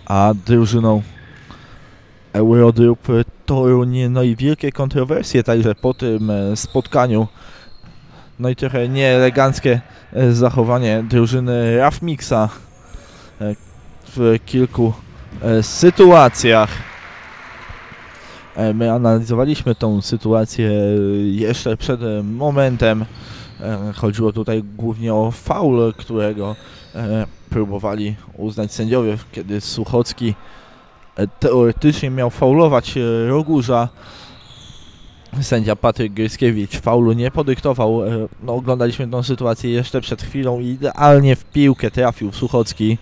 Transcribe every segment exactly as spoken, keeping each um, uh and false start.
a drużyną Eurodrop Toruń. No i wielkie kontrowersje także po tym spotkaniu. No i trochę nieeleganckie zachowanie drużyny Rafmixa w kilku sytuacjach. My analizowaliśmy tą sytuację jeszcze przed momentem. Chodziło tutaj głównie o faul, którego próbowali uznać sędziowie, kiedy Suchocki teoretycznie miał faulować Rogusza. Sędzia Patryk Gryskiewicz faulu nie podyktował. No, oglądaliśmy tę sytuację jeszcze przed chwilą i idealnie w piłkę trafił Suchocki.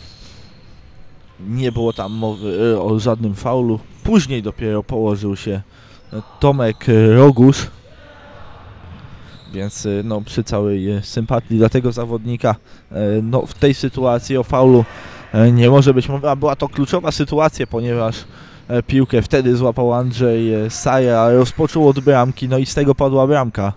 Nie było tam mowy o żadnym faulu. Później dopiero położył się Tomek Rogusz. Więc no, przy całej sympatii dla tego zawodnika, no, w tej sytuacji o faulu nie może być mowy, a była to kluczowa sytuacja, ponieważ piłkę wtedy złapał Andrzej Saja, rozpoczął od bramki, no i z tego padła bramka.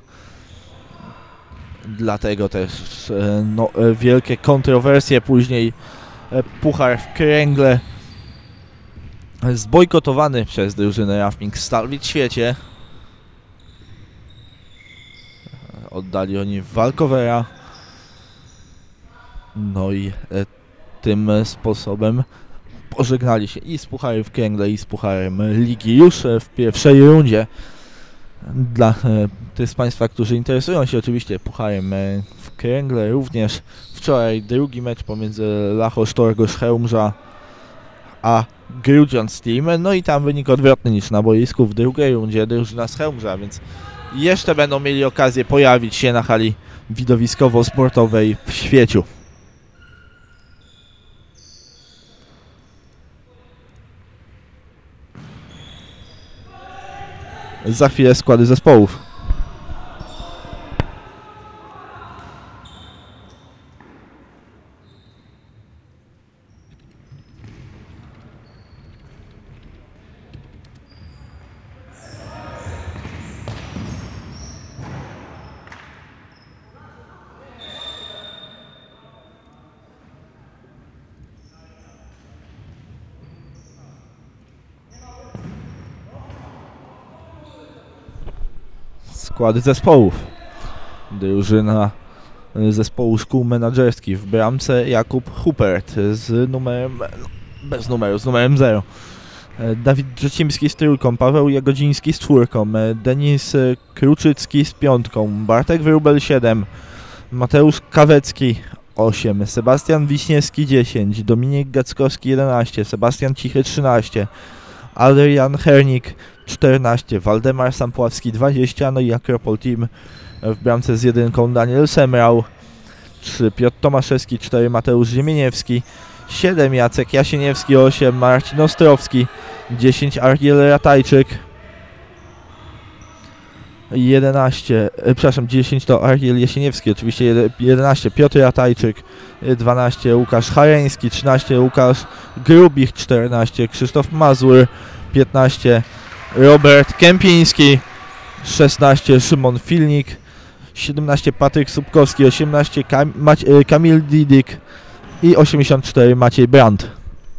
Dlatego też no, wielkie kontrowersje, później puchar w Kręgle zbojkotowany przez drużynę Rafmix Stal w świecie. Oddali oni walkowera. No i tym sposobem pożegnali się i z pucharem w Kręgle, i z pucharem ligi już w pierwszej rundzie. Dla tych z Państwa, którzy interesują się oczywiście pucharem w Kręgle, również wczoraj drugi mecz pomiędzy Lachos Torgosz Chełmża a Grudziądz Team. No i tam wynik odwrotny niż na boisku w drugiej rundzie drużyna z Chełmża, więc jeszcze będą mieli okazję pojawić się na hali widowiskowo-sportowej w Świeciu. Za chwilę składy zespołów. Składy zespołów. Drużyna zespołu szkół menadżerskich w bramce Jakub Hupert z numerem, bez numeru, z numerem zero. Dawid Brzecimski z trójką, Paweł Jagodziński z czwórką, Denis Kruczycki z piątką, Bartek Wróbel siedem, Mateusz Kawecki osiem, Sebastian Wiśniewski dziesięć, Dominik Gackowski jedenaście, Sebastian Cichy trzynaście, Adrian Hernik czternaście, Waldemar Sampławski dwadzieścia, no i Akropol Team w bramce z jedynką Daniel Semrał, trzy Piotr Tomaszewski, cztery Mateusz Ziemieniewski, siedem Jacek Jasieniewski, osiem Marcin Ostrowski, dziesięć Argiel Ratajczyk, jedenaście, e, przepraszam, dziesięć to Argiel Jasieniewski, oczywiście jedenaście Piotr Ratajczyk, dwanaście Łukasz Chareński, trzynaście Łukasz Grubich, czternaście Krzysztof Mazur, piętnaście Robert Kępiński, szesnaście Szymon Filnik, siedemnaście Patryk Subkowski, osiemnaście Kam Mac- Kamil Didyk i osiemdziesiąt cztery Maciej Brandt.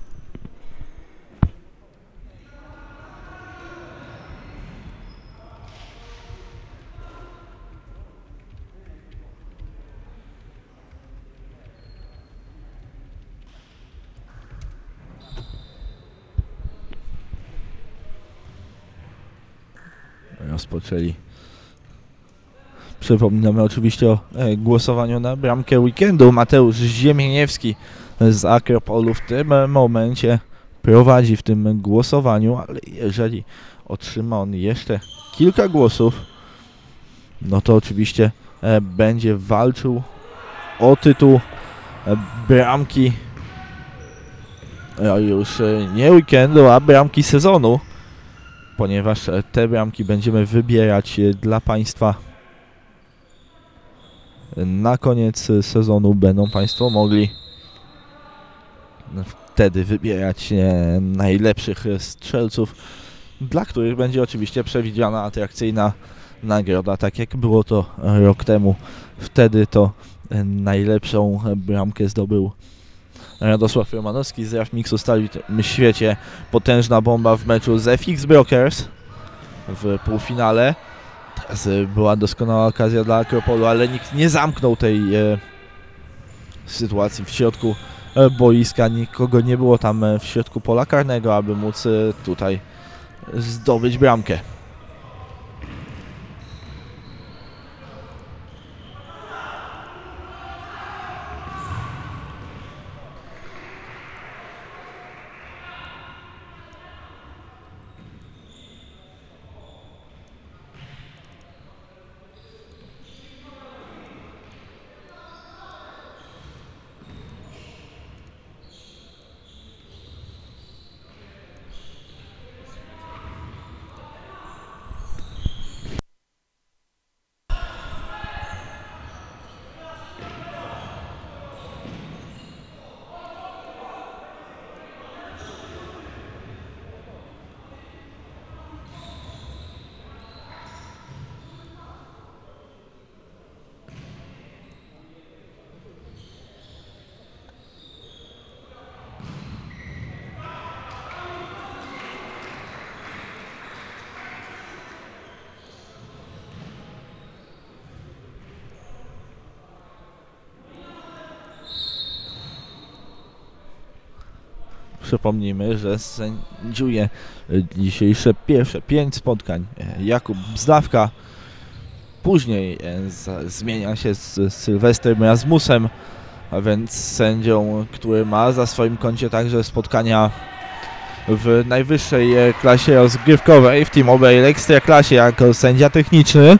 Rozpoczęli. Przypominamy oczywiście o e, głosowaniu na bramkę weekendu. Mateusz Ziemieniewski z Akropolu w tym momencie prowadzi w tym głosowaniu, ale jeżeli otrzyma on jeszcze kilka głosów, no to oczywiście e, będzie walczył o tytuł e, bramki e, już e, nie weekendu, a bramki sezonu, ponieważ te bramki będziemy wybierać dla Państwa na koniec sezonu. Będą Państwo mogli wtedy wybierać najlepszych strzelców, dla których będzie oczywiście przewidziana atrakcyjna nagroda, tak jak było to rok temu. Wtedy to najlepszą bramkę zdobył Radosław Romanowski z Raf Mixu Stali w świecie. Potężna bomba w meczu z F X Brokers w półfinale. Teraz była doskonała okazja dla Akropolu, ale nikt nie zamknął tej e, sytuacji w środku e, boiska. Nikogo nie było tam e, w środku pola karnego, aby móc e, tutaj zdobyć bramkę. Przypomnijmy, że sędziuje dzisiejsze pierwsze pięć spotkań Jakub Bzdawka. Później zmienia się z Sylwestrem Rasmusem, a więc sędzią, który ma za swoim koncie także spotkania w najwyższej klasie rozgrywkowej, w T-Mobile Ekstraklasie jako sędzia techniczny.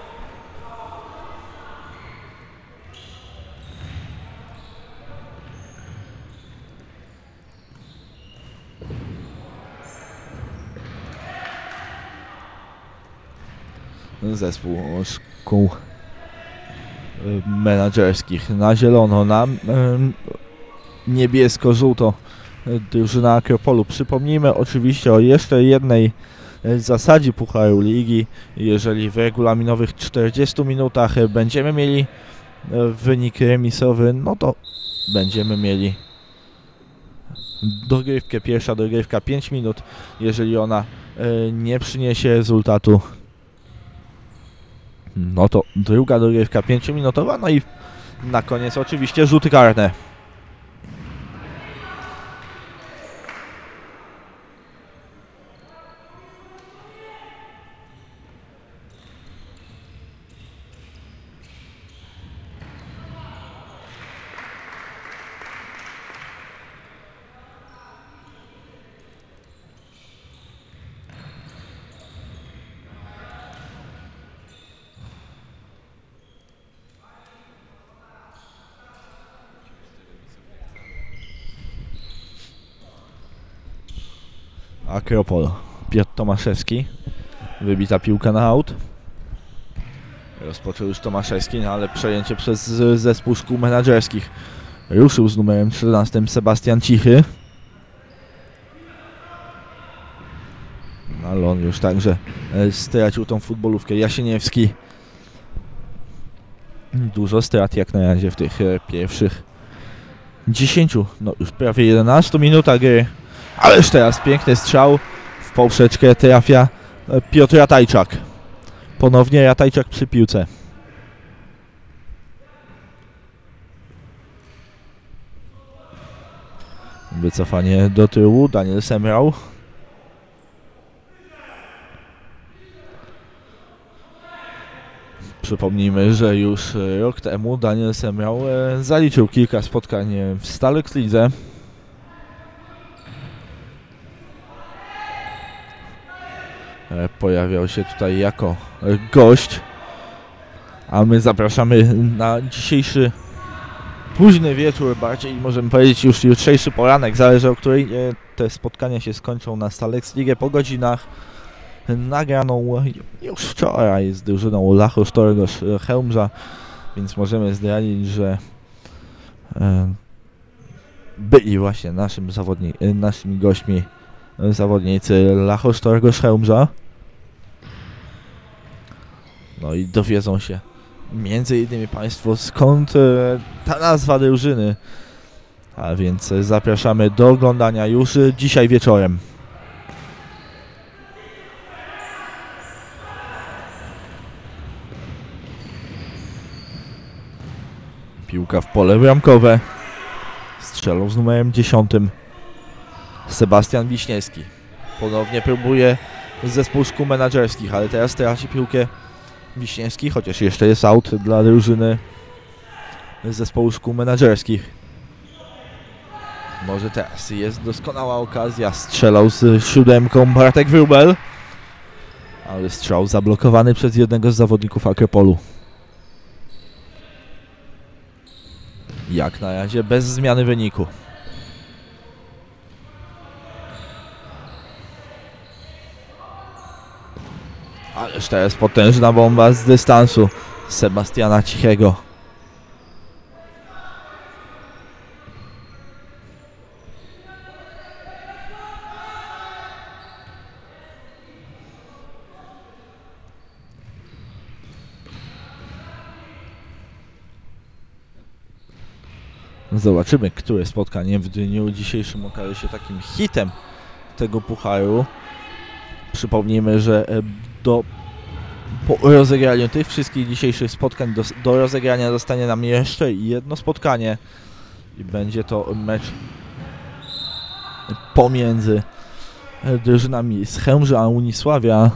Zespół szkół menadżerskich na zielono, na niebiesko-żółto drużyna Akropolu. Przypomnijmy oczywiście o jeszcze jednej zasadzie Pucharu Ligi. Jeżeli w regulaminowych czterdziestu minutach będziemy mieli wynik remisowy, no to będziemy mieli dogrywkę. Pierwsza dogrywka pięć minut. Jeżeli ona nie przyniesie rezultatu, no to druga dogrywka pięciominutowa, no i na koniec oczywiście rzuty karne. Akropol, Piotr Tomaszewski, wybita piłka na aut. Rozpoczął już Tomaszewski, no ale przejęcie przez zespół szkół menadżerskich. Ruszył z numerem czternastym Sebastian Cichy. No, ale on już także stracił tą futbolówkę. Jasieniewski. Dużo strat jak na razie w tych pierwszych dziesięciu, no już prawie jedenastu minutach gry. Ależ teraz piękny strzał w poprzeczkę trafia Piotr Ratajczak. Ponownie Ratajczak przy piłce. Wycofanie do tyłu, Daniel Semrał. Przypomnijmy, że już rok temu Daniel Semrał zaliczył kilka spotkań w Stalex Lidze. Pojawiał się tutaj jako gość, a my zapraszamy na dzisiejszy późny wieczór, bardziej możemy powiedzieć już jutrzejszy poranek, zależy o której te spotkania się skończą na Stalex Ligę, po godzinach nagraną już wczoraj z drużyną Lachos Torgos Chełmża, więc możemy zdradzić, że byli właśnie naszym zawodni naszymi gośćmi zawodnicy Lachos Torgos Chełmża. No i dowiedzą się między innymi Państwo, skąd ta nazwa drużyny A więc zapraszamy do oglądania już dzisiaj wieczorem. Piłka w pole bramkowe. Strzelał z numerem dziesiątym Sebastian Wiśniewski. Ponownie próbuje zespół szkół menadżerskich, ale teraz traci piłkę Wiśniewski, chociaż jeszcze jest aut dla drużyny zespołu szkół menadżerskich. Może teraz jest doskonała okazja. Strzelał z siódemką Bartek Wróbel, ale strzał zablokowany przez jednego z zawodników Akropolu. Jak na razie bez zmiany wyniku. Ależ teraz potężna bomba z dystansu Sebastiana Cichego. Zobaczymy, które spotkanie w dniu dzisiejszym okaże się takim hitem tego pucharu. Przypomnijmy, że do, po rozegraniu tych wszystkich dzisiejszych spotkań do, do rozegrania zostanie nam jeszcze jedno spotkanie i będzie to mecz pomiędzy drużynami z Chełmży a Unisławia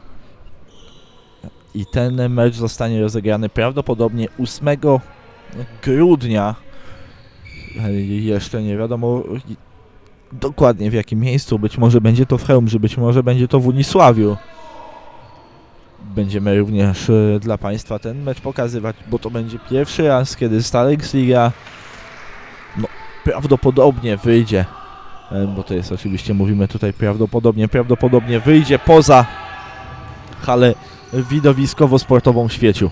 i ten mecz zostanie rozegrany prawdopodobnie ósmego grudnia. Jeszcze nie wiadomo dokładnie w jakim miejscu. Być może będzie to w Chełmży, być może będzie to w Unisławiu. Będziemy również dla Państwa ten mecz pokazywać, bo to będzie pierwszy raz, kiedy Stalex Liga no, prawdopodobnie wyjdzie, bo to jest oczywiście, mówimy tutaj prawdopodobnie, prawdopodobnie wyjdzie poza halę widowiskowo-sportową w Świeciu.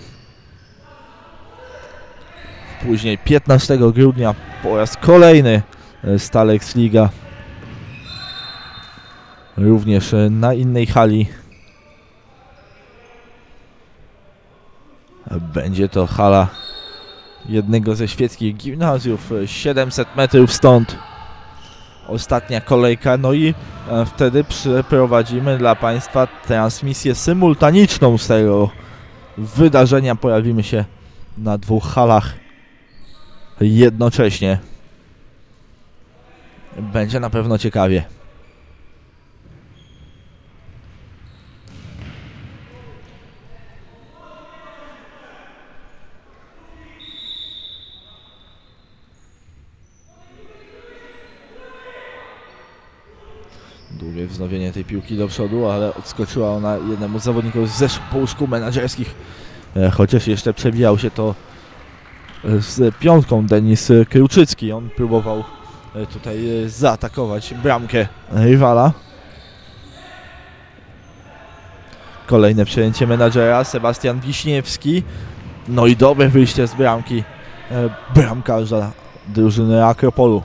Później piętnastego grudnia po raz kolejny Stalex Liga również na innej hali. Będzie to hala jednego ze świeckich gimnazjów, siedemset metrów stąd. Ostatnia kolejka, no i wtedy przeprowadzimy dla Państwa transmisję symultaniczną z tego wydarzenia. Pojawimy się na dwóch halach jednocześnie. Będzie na pewno ciekawie. Długie wznowienie tej piłki do przodu, ale odskoczyła ona jednemu z zawodników z zespołu szkół menadżerskich. Chociaż jeszcze przebijał się to z piątką Denis Kruczycki. On próbował tutaj zaatakować bramkę rywala. Kolejne przejęcie menadżera, Sebastian Wiśniewski. No i dobre wyjście z bramki bramkarza drużyny Akropolu.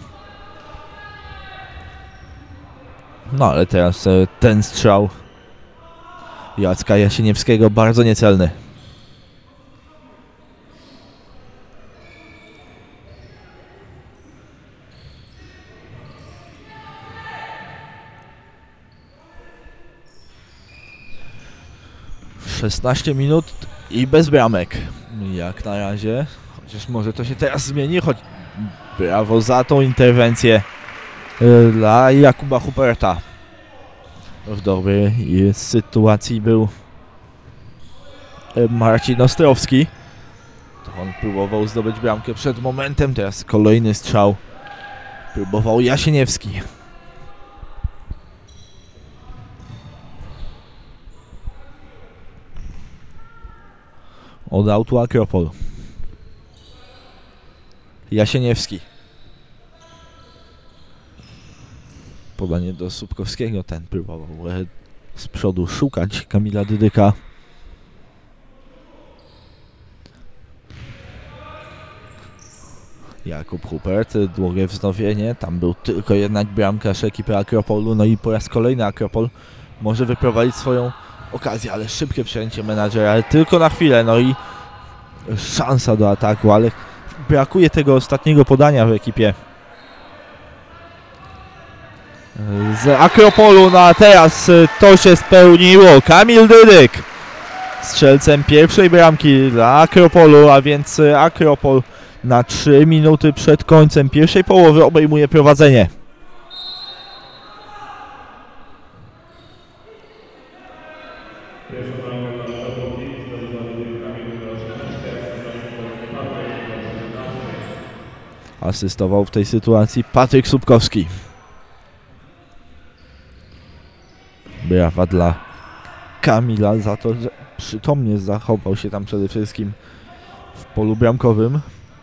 No ale teraz ten strzał Jacka Jasieniewskiego bardzo niecelny. szesnaście minut i bez bramek. Jak na razie. Chociaż może to się teraz zmieni. Choć brawo za tą interwencję dla Jakuba Huperta. W dobrej sytuacji był Marcin Ostrowski. To on próbował zdobyć bramkę przed momentem. Teraz kolejny strzał. Próbował Jasieniewski. Od autu Akropol. Jasieniewski. Podanie do Słupkowskiego. Ten próbował z przodu szukać Kamila Dydyka. Jakub Hupert, długie wznowienie. Tam był tylko jednak bramkarz ekipy Akropolu. No i po raz kolejny Akropol może wyprowadzić swoją okazję, ale szybkie przejęcie menadżera, ale tylko na chwilę. No i szansa do ataku, ale brakuje tego ostatniego podania w ekipie z Akropolu. No a teraz to się spełniło. Kamil Dydyk strzelcem pierwszej bramki dla Akropolu, a więc Akropol na trzy minuty przed końcem pierwszej połowy obejmuje prowadzenie. Asystował w tej sytuacji Patryk Słupkowski. Brawa dla Kamila za to, że przytomnie zachował się tam przede wszystkim w polu bramkowym.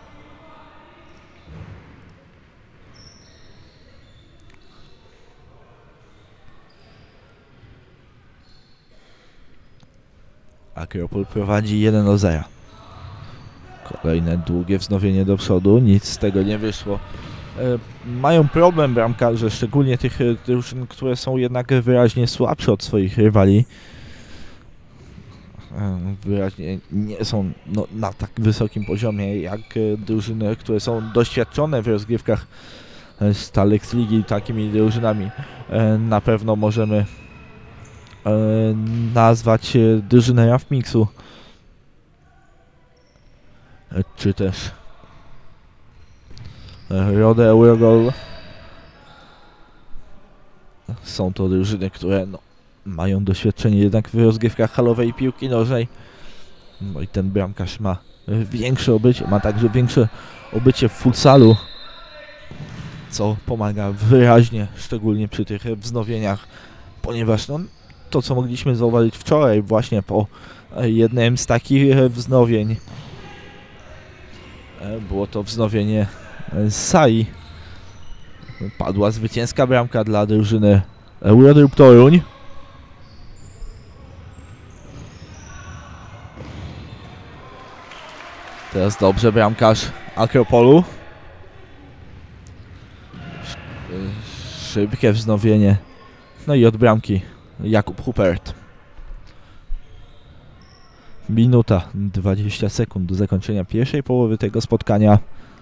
Akropol prowadzi jeden do zera. Kolejne długie wznowienie do przodu, nic z tego nie wyszło. E, mają problem bramkarze, szczególnie tych drużyn, które są jednak wyraźnie słabsze od swoich rywali. E, wyraźnie nie są no, na tak wysokim poziomie jak e, drużyny, które są doświadczone w rozgrywkach e, Stalex Ligi. Takimi drużynami e, na pewno możemy e, nazwać e, drużynę Rough Mixu. Czy też Rode Eurogol. Są to drużyny, które no, mają doświadczenie jednak w rozgrywkach halowej piłki nożnej. No i ten bramkarz ma większe obycie, ma także większe obycie w futsalu, co pomaga wyraźnie, szczególnie przy tych wznowieniach, ponieważ no, to, co mogliśmy zauważyć wczoraj właśnie po jednym z takich wznowień, było to wznowienie z Sai. Padła zwycięska bramka dla drużyny Eurodrop Toruń. Teraz dobrze bramkarz Akropolu. Szybkie wznowienie. No i od bramki Jakub Hupert. Minuta dwadzieścia sekund do zakończenia pierwszej połowy tego spotkania.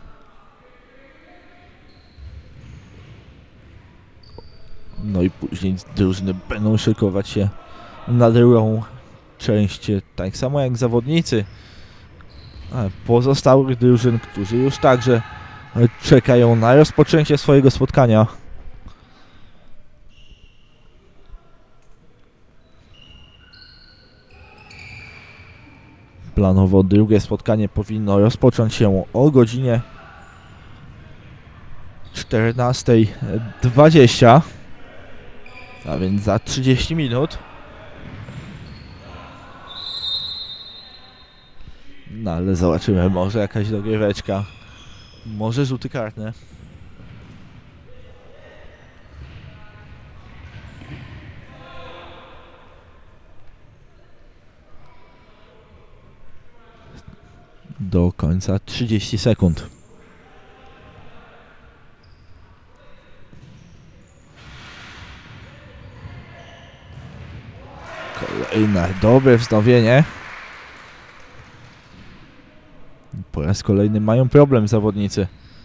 No i później drużyny będą szykować się na drugą część, tak samo jak zawodnicy pozostałych drużyn, którzy już także czekają na rozpoczęcie swojego spotkania. Planowo drugie spotkanie powinno rozpocząć się o godzinie czternasta dwadzieścia, a więc za trzydzieści minut. No ale zobaczymy, może jakaś dogryweczka, może rzuty karne. Do końca trzydzieści sekund. Kolejne dobre wznowienie. Po raz kolejny mają problem zawodnicy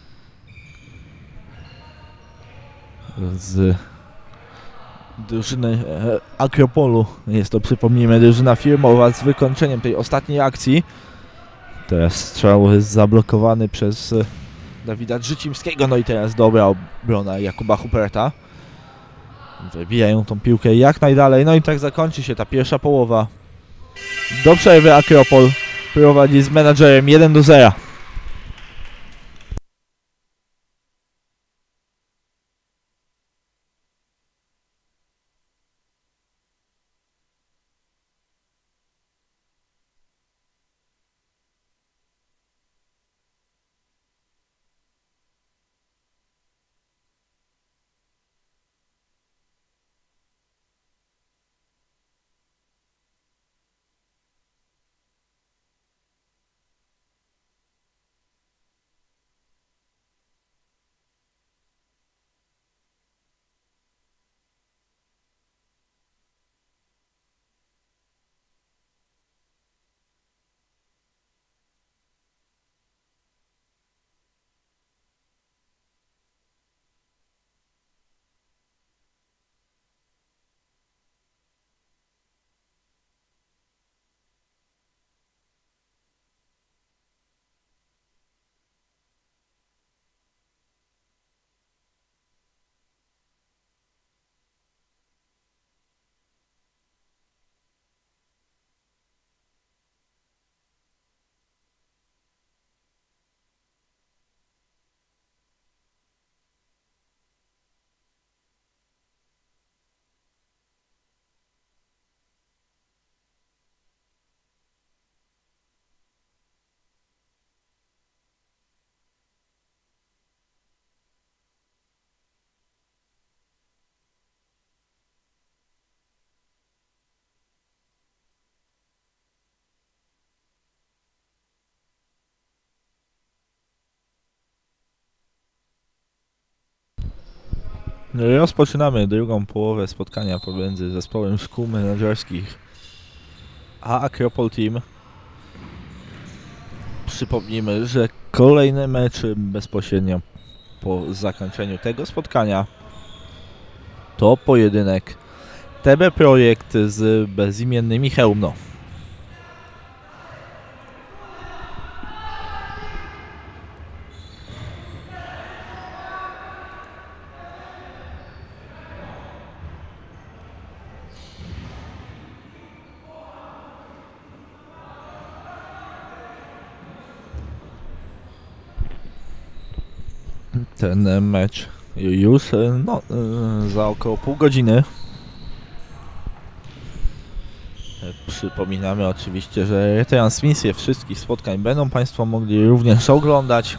z drużyny Akropolu. Jest to, przypomnijmy, drużyna firmowa z wykończeniem tej ostatniej akcji. Teraz strzał zablokowany przez Dawida Drzycimskiego. No i teraz dobra obrona Jakuba Huperta. Wybijają tą piłkę jak najdalej. No i tak zakończy się ta pierwsza połowa. Do przerwy Akropol prowadzi z menadżerem jeden do zera. Rozpoczynamy drugą połowę spotkania pomiędzy zespołem szkół menedżerskich a Acropole Team. Przypomnijmy, że kolejny mecz bezpośrednio po zakończeniu tego spotkania to pojedynek T B Projekt z bezimiennymi Chełmno. Ten mecz już no, za około pół godziny. Przypominamy oczywiście, że transmisje wszystkich spotkań będą Państwo mogli również oglądać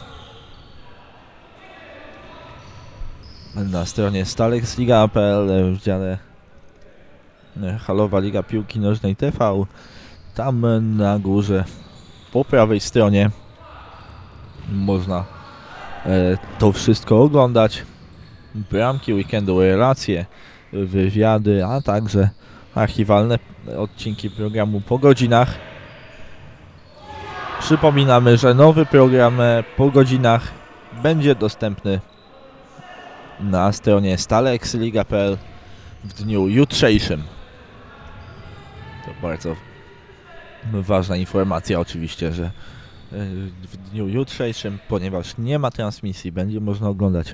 na stronie stalexliga kropka p l w dziale Halowa Liga Piłki Nożnej T V. Tam na górze po prawej stronie można to wszystko oglądać. Bramki weekendu, relacje, wywiady, a także archiwalne odcinki programu po godzinach. Przypominamy, że nowy program po godzinach będzie dostępny na stronie stalexliga kropka p l w dniu jutrzejszym. To bardzo ważna informacja oczywiście, że w dniu jutrzejszym, ponieważ nie ma transmisji, będzie można oglądać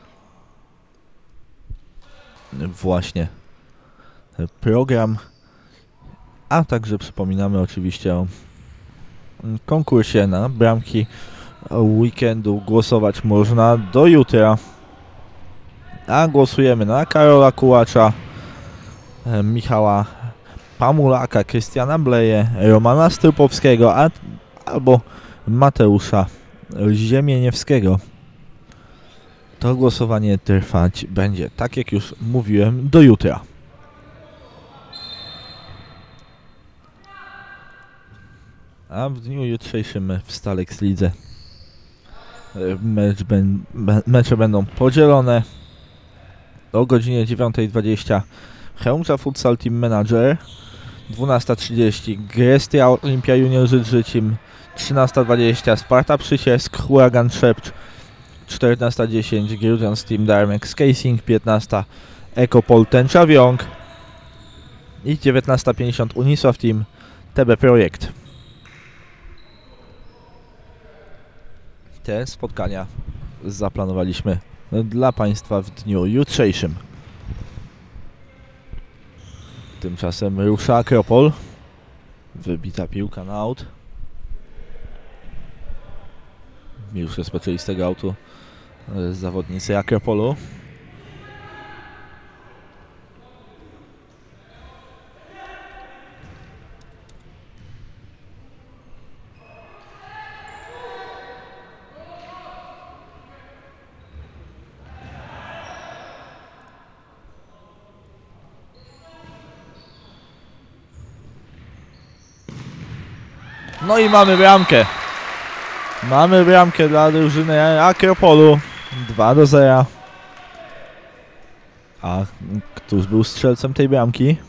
właśnie program, a także przypominamy oczywiście o konkursie na bramki weekendu. Głosować można do jutra, a głosujemy na Karola Kułacza, Michała Pamulaka, Krystiana Bleje, Romana Strupowskiego, a, albo Mateusza Ziemieniewskiego. To głosowanie trwać będzie, tak jak już mówiłem, do jutra. A w dniu jutrzejszym w Stalex Lidze mecz ben, mecze będą podzielone. O godzinie dziewiątej dwadzieścia Chełmcza Futsal Team Manager, dwunasta trzydzieści Grestia Olimpia Junior Życim, trzynasta dwadzieścia Sparta Przysiesk Huragan Trzebcz, czternasta dziesięć Grudziądz Team Darmex Casing, piętnasta Ekopol Tęcza Wiąg i dziewiętnasta pięćdziesiąt Unisław Team T B Projekt. Te spotkania zaplanowaliśmy dla Państwa w dniu jutrzejszym. Tymczasem rusza Acropole. Wybita piłka na aut. Już rozpoczęli z tego autu zawodnicy Acropolu. No i mamy bramkę. Mamy bramkę dla drużyny Acropolu. dwa do zera. A któż był strzelcem tej bramki?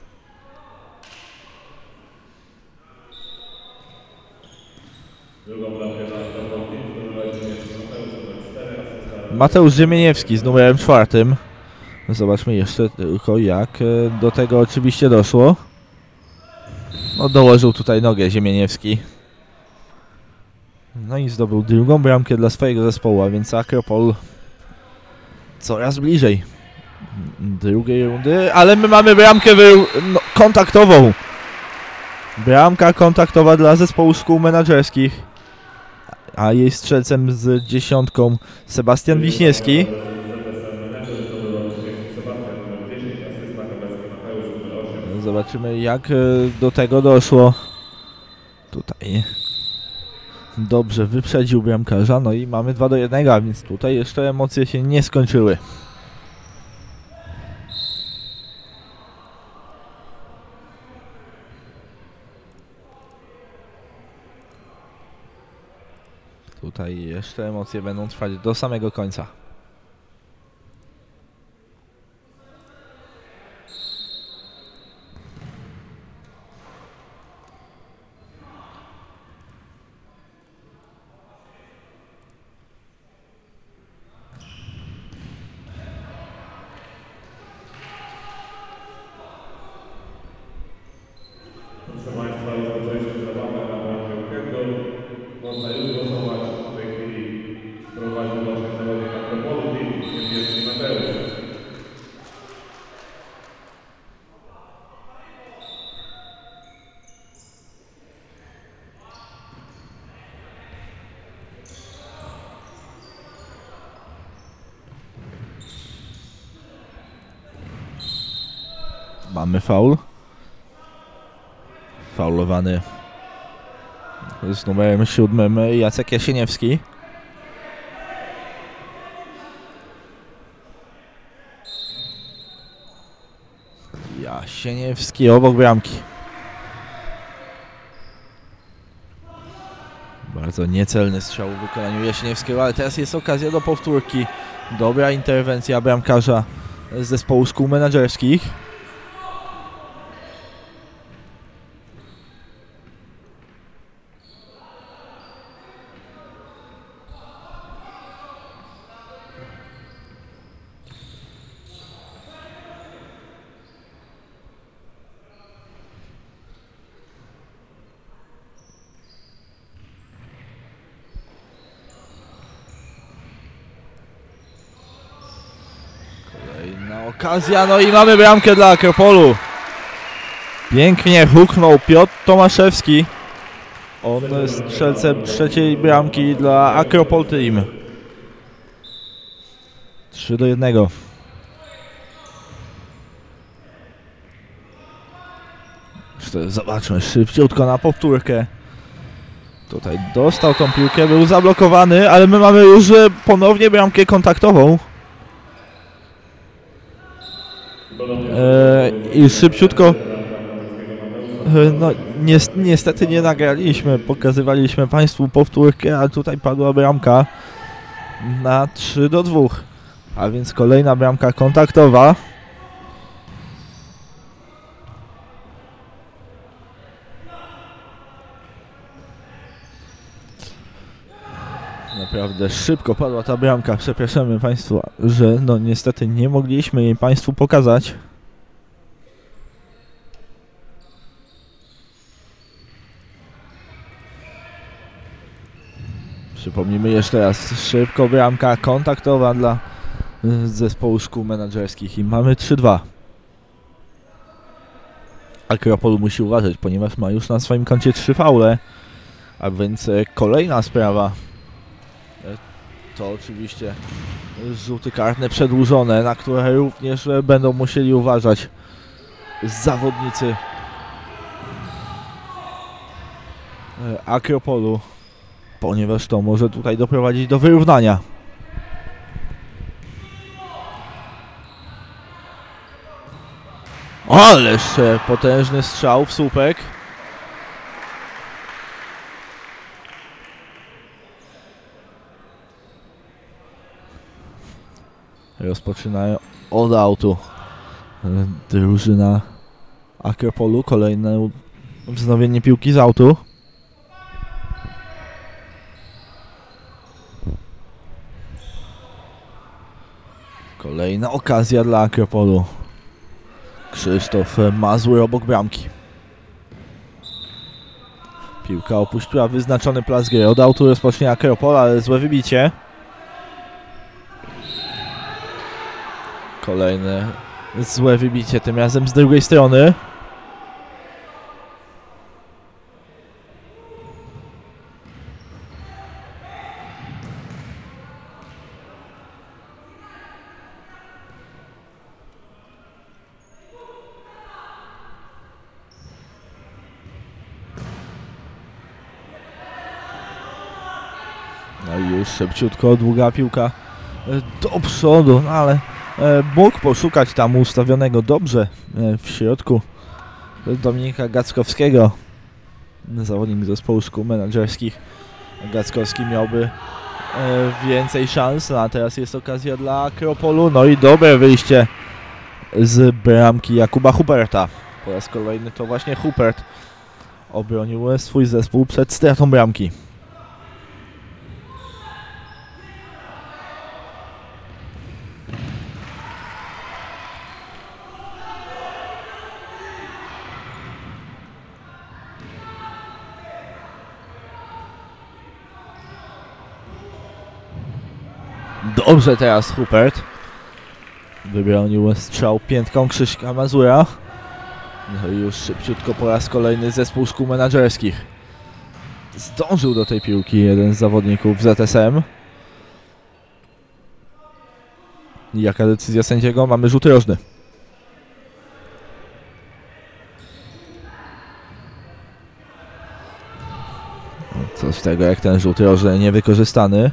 Mateusz Ziemieniewski z numerem czwartym. Zobaczmy jeszcze tylko, jak do tego oczywiście doszło. No, dołożył tutaj nogę Ziemieniewski. No i zdobył drugą bramkę dla swojego zespołu, a więc Acropole coraz bliżej drugiej rundy, ale my mamy bramkę no, kontaktową. Bramka kontaktowa dla zespołu szkół menedżerskich, a jej strzelcem z dziesiątką Sebastian Wiśniewski. Zobaczymy, jak do tego doszło. Tutaj dobrze wyprzedził bramkarza, no i mamy dwa do jednego, a więc tutaj jeszcze emocje się nie skończyły. Tutaj jeszcze emocje będą trwać do samego końca. Mamy faul. Faulowany z numerem siódmym Jacek Jasieniewski. Jasieniewski obok bramki. Bardzo niecelny strzał w wykonaniu Jasieniewskiego, ale teraz jest okazja do powtórki. Dobra interwencja bramkarza z zespołu szkół menadżerskich. Okazja, no i mamy bramkę dla Akropolu. Pięknie huknął Piotr Tomaszewski. On jest strzelcem trzeciej bramki dla Akropol Team. trzy do jednego. Jeszcze zobaczmy szybciutko na powtórkę. Tutaj dostał tą piłkę, był zablokowany, ale my mamy już ponownie bramkę kontaktową. Eee, I szybciutko, eee, no niestety nie nagraliśmy, pokazywaliśmy Państwu powtórkę, a tutaj padła bramka na trzy do dwóch, a więc kolejna bramka kontaktowa. Naprawdę szybko padła ta bramka. Przepraszamy Państwa, że no niestety nie mogliśmy jej Państwu pokazać. Przypomnijmy jeszcze raz, szybko bramka kontaktowa dla zespołu szkół menadżerskich i mamy trzy dwa. Akropol musi uważać, ponieważ ma już na swoim koncie trzy faule, a więc kolejna sprawa to oczywiście rzuty kartne przedłużone, na które również będą musieli uważać zawodnicy Akropolu, ponieważ to może tutaj doprowadzić do wyrównania. Ależ potężny strzał w słupek. Rozpoczynają od autu drużyna Akropolu. Kolejne wznowienie piłki z autu. Kolejna okazja dla Akropolu. Krzysztof Mazur obok bramki. Piłka opuściła wyznaczony plac gry. Od autu rozpocznie Akropol, ale złe wybicie. Kolejne złe wybicie, tym razem z drugiej strony. No i już szybciutko, długa piłka do przodu, no ale mógł poszukać tam ustawionego dobrze w środku Dominika Gackowskiego, zawodnik zespołu szkół menadżerskich. Gackowski miałby więcej szans, a teraz jest okazja dla Akropolu. No i dobre wyjście z bramki Jakuba Huberta. Po raz kolejny to właśnie Hubert obronił swój zespół przed stratą bramki. Dobrze teraz Hubert wybronił strzał piętką Krzyśka Mazura. No i już szybciutko po raz kolejny zespół szkół menadżerskich zdążył do tej piłki jeden z zawodników Z S M. Jaka decyzja sędziego? Mamy rzut rożny. z tego, jak ten rzut rożny niewykorzystany.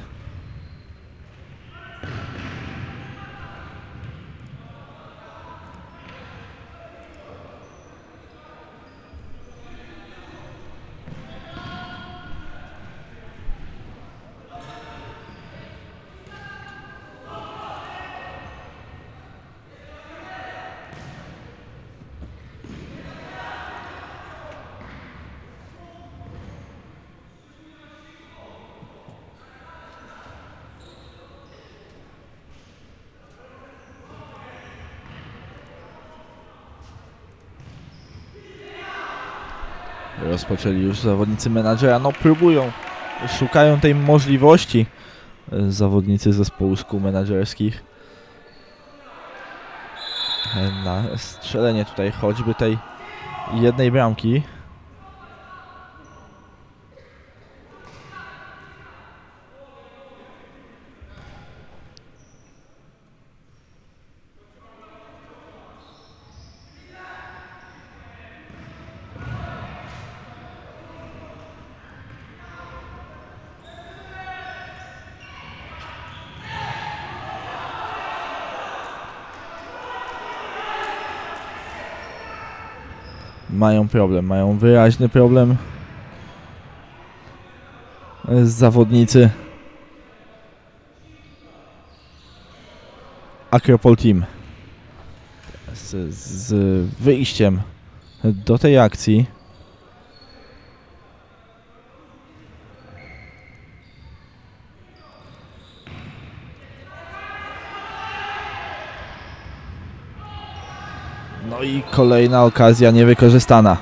Rozpoczęli już zawodnicy menadżera, no próbują, szukają tej możliwości zawodnicy zespołu szkół menadżerskich na strzelenie tutaj choćby tej jednej bramki. Mają problem, mają wyraźny problem zawodnicy Akropol Team z, z wyjściem do tej akcji. No i kolejna okazja niewykorzystana.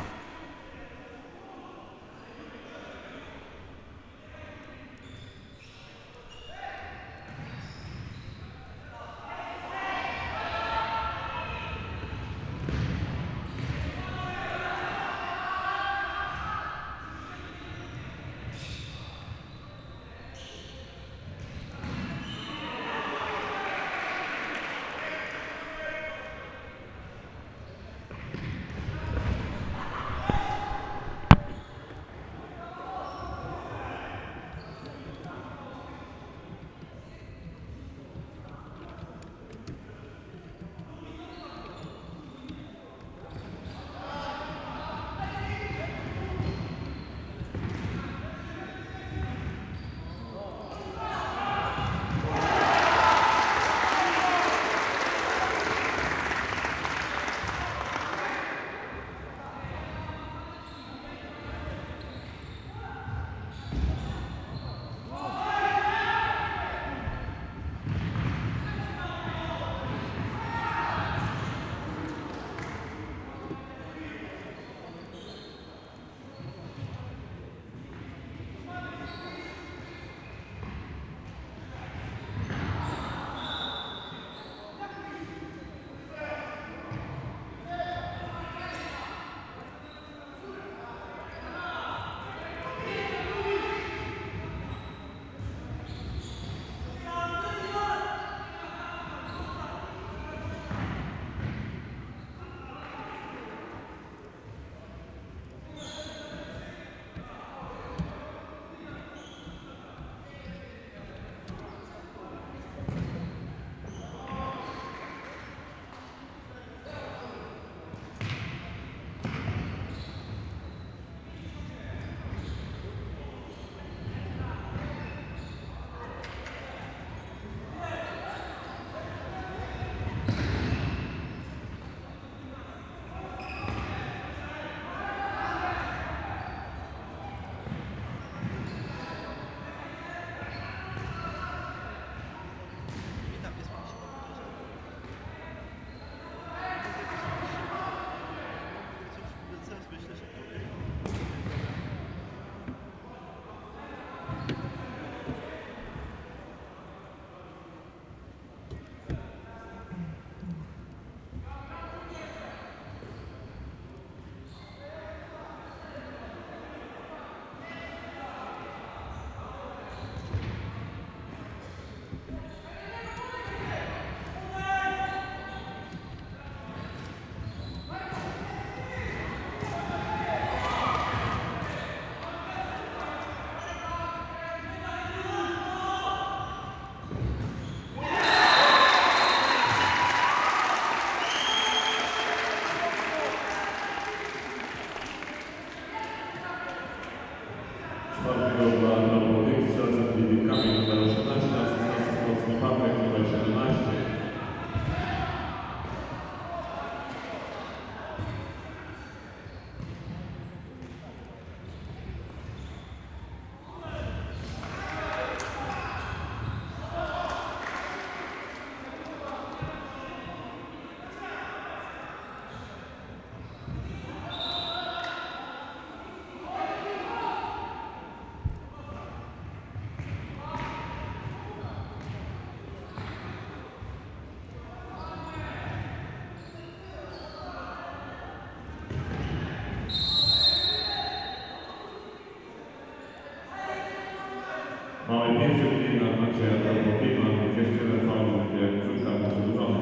Mamy pierwszy clean na koncie Turbo Clean, jest jeden faul, będzie rzut karny przedłużony.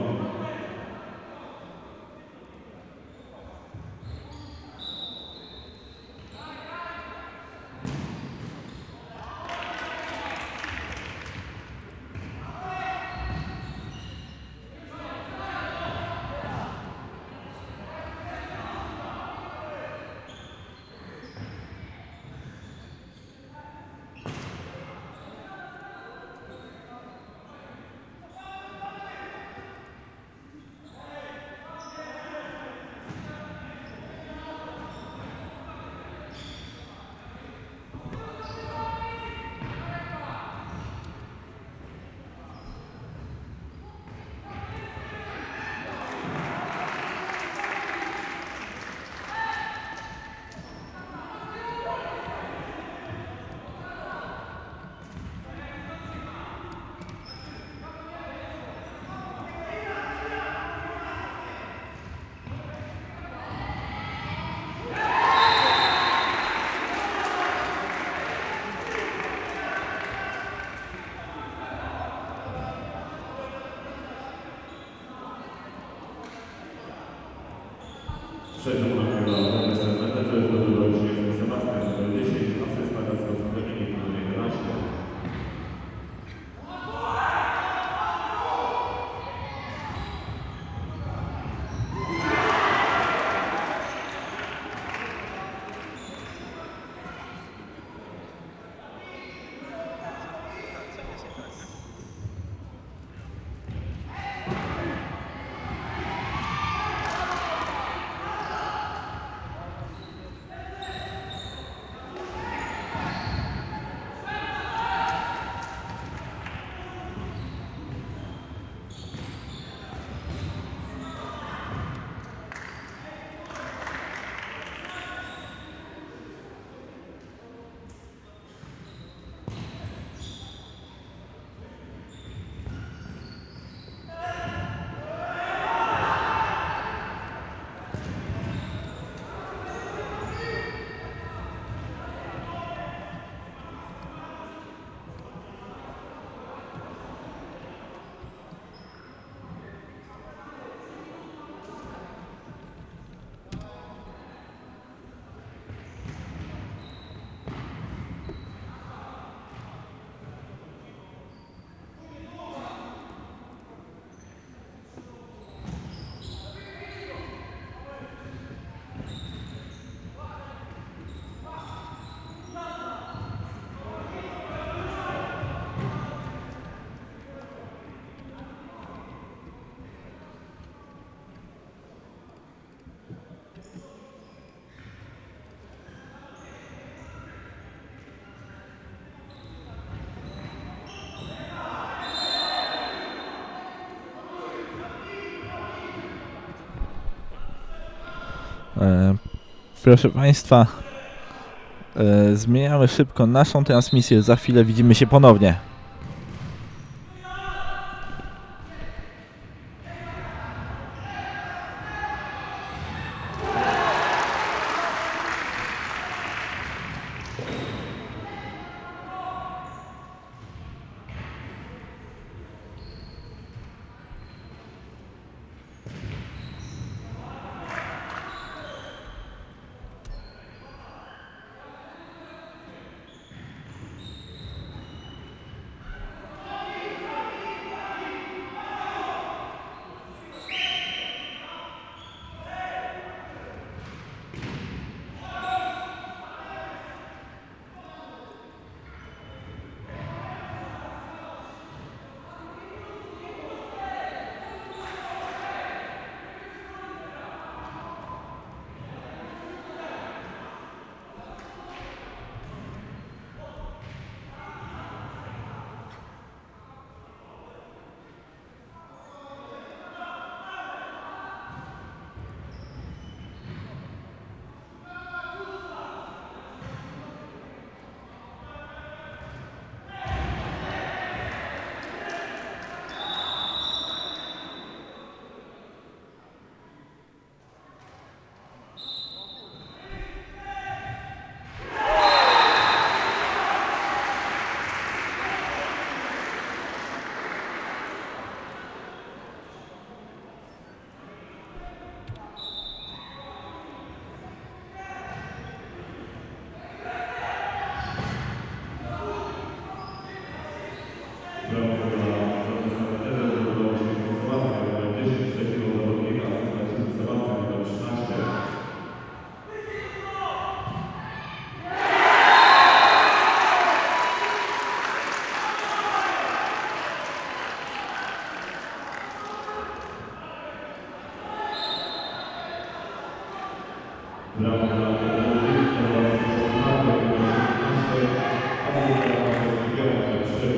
Trzecią nagrywa Wesel Menedżer, zdobywa już jest Sebastian, numer dziesięć, asysta Gacko Dominik, numer jedenaście. E, proszę Państwa, e, zmieniamy szybko naszą transmisję, za chwilę widzimy się ponownie. Brawo dla Katarzyny oraz czwartego numer siedemnaście, asysta piąte trzy.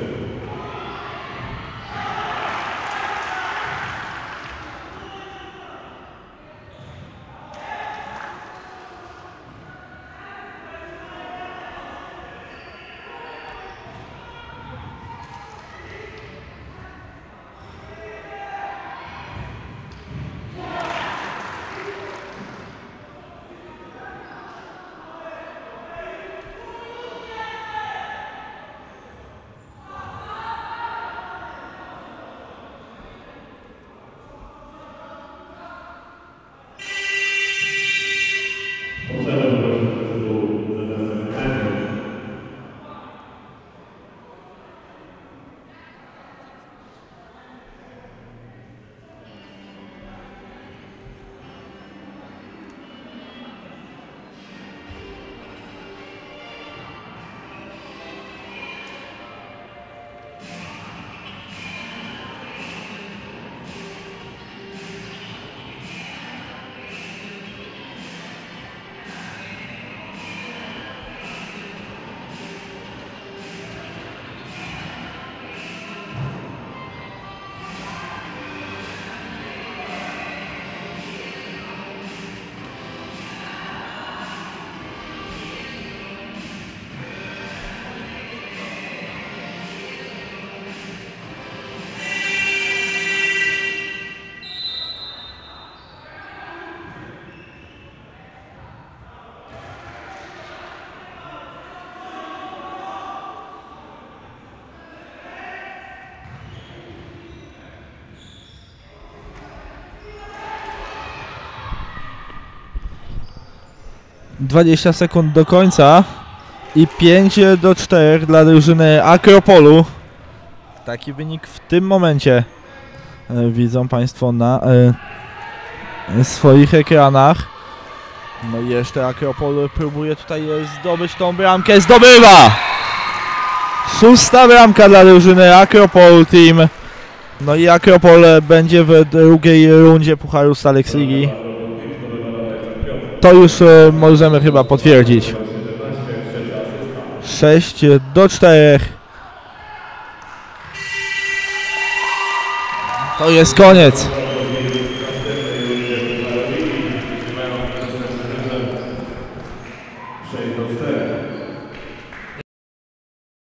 Obserwuję procesu Z S M N. dwadzieścia sekund do końca i pięć do czterech dla drużyny Akropolu. Taki wynik w tym momencie e, widzą Państwo na e, swoich ekranach. No i jeszcze Akropol próbuje tutaj zdobyć tą bramkę. Zdobywa! Szósta bramka dla drużyny Akropol Team. No i Akropol będzie w drugiej rundzie Pucharu Stalex Ligi. To już e, możemy chyba potwierdzić. sześć do czterech. To jest koniec. sześć do czterech.